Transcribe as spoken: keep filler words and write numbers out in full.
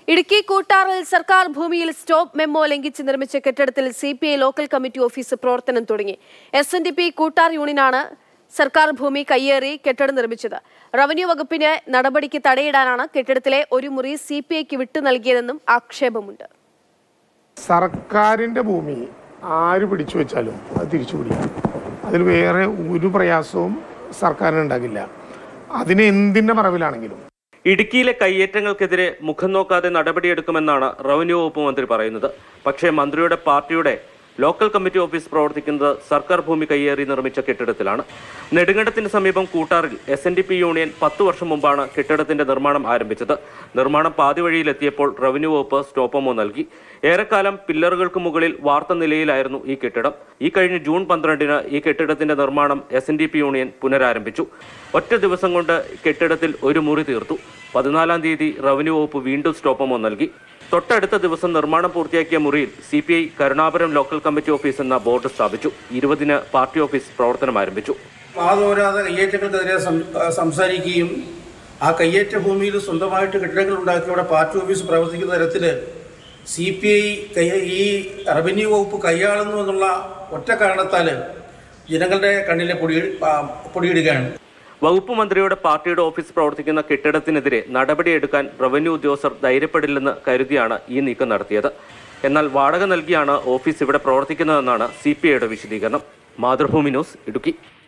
ഇടുക്കി കൂട്ടാറിൽ സർക്കാർ ഭൂമിയിൽ stop memo ലംഘിച്ച് നിർമ്മിച്ച കെട്ടിടത്തിൽ C P I local committee office പ്രവർത്തനം തുടങ്ങി. S N D P Koottar യൂണിയനാണ് സർക്കാർ ഭൂമി കയ്യേറി കെട്ടിടം നിർമ്മിച്ചത്. റവന്യൂ വകുപ്പിന്റെ നടപടിക്ക് തടയിടാനാണ് കെട്ടിടത്തിലെ ഒരു മുറി സി പി ഐക്ക് വിട്ടു നൽകിയതെന്നും ആക്ഷേപമുണ്ട്. സർക്കാരിന്റെ ഭൂമി ആര് പിടിച്ചു വെച്ചാലും അത് തിരിച്ചു പിടിക്കും. അതിൽ വേറെ ഒരു പ്രയാസവും സർക്കാരിന് ഉണ്ടാകില്ല. അതിന് എന്തിന്റെ മറവിലാണെങ്കിലും. ഇടുക്കിയിലെ കയ്യേറ്റങ്ങൾക്കെതിരെ മുഖം നോക്കാതെ നടപടിയെടുക്കുമെന്നാണ് റവന്യൂ വകുപ്പ് മന്ത്രി പറയുന്നത്. പക്ഷേ മന്ത്രിയുടെ പാർട്ടിയുടെ ലോക്കൽ കമ്മിറ്റി ഓഫീസ് പ്രവർത്തിക്കുന്നത് സർക്കാർ ഭൂമി കയ്യേറി നിർമ്മിച്ച കെട്ടിടത്തിലാണ്. നെടുങ്കണ്ടത്തിന് സമീപം കൂട്ടാറിൽ S N D P union പത്തു വർഷം മുമ്പാണ് കെട്ടിടത്തിന്റെ നിർമ്മാണം ആരംഭിച്ചത്. നിർമ്മാണം പാതി വഴിയിലെത്തിയപ്പോൾ റവന്യൂ വകുപ്പ് സ്റ്റോപ്പമോ നൽകി. ഏറെക്കാലം പില്ലറുകൾക്ക് മുകളിൽ വാർത്ത നിലയിലായിരുന്നു ഈ കെട്ടിടം. ഈ കഴിഞ്ഞ ജൂൺ പന്ത്രണ്ടിന് ഈ കെട്ടിടത്തിന്റെ നിർമ്മാണം S N D P union പുനരാരംഭിച്ചു. ഒറ്റ ദിവസം കൊണ്ട് കെട്ടിടത്തിൽ ഒരു മുറി തീർത്തു. പതിനാലാം തീയതി റവന്യൂ വകുപ്പ് വീണ്ടും സ്റ്റോപ്പമോ നൽകി. തൊട്ടടുത്ത ദിവസം നിർമ്മാണം പൂർത്തിയാക്കിയ മുറിയിൽ C P I Karunapuram local committee office എന്ന ബോർഡ് സ്ഥാപിച്ചു. ഇരുപതിന് പാർട്ടി ഓഫീസ് പ്രവർത്തനം ആരംഭിച്ചു. വാദോരാതെ കയ്യേറ്റങ്ങൾക്കെതിരെ സംസാരിക്കുകയും ആ കയ്യേറ്റ ഭൂമിയിൽ സ്വന്തമായിട്ട് കെട്ടിടങ്ങൾ ഉണ്ടാക്കി അവിടെ പാർട്ടി ഓഫീസ് പ്രവർത്തിക്കുന്ന തരത്തിൽ സി പി ഐ ഈ റവന്യൂ വകുപ്പ് കൈയാളുന്നു എന്നുള്ള ഒറ്റ കാരണത്താൽ ജനങ്ങളുടെ കണ്ണിലെ പൊടി പൊടിയിടുകയാണ്. വകുപ്പ് മന്ത്രിയുടെ പാർട്ടിയുടെ ഓഫീസ് പ്രവർത്തിക്കുന്ന കെട്ടിടത്തിനെതിരെ നടപടിയെടുക്കാൻ റവന്യൂ ഉദ്യോഗസ്ഥർ ധൈര്യപ്പെടില്ലെന്ന് കരുതിയാണ് ഈ നീക്കം നടത്തിയത്. എന്നാൽ വാടക നൽകിയാണ് ഓഫീസ് ഇവിടെ പ്രവർത്തിക്കുന്നതെന്നാണ് സി പി ഐയുടെ വിശദീകരണം. മാതൃഭൂമി ന്യൂസ്, ഇടുക്കി.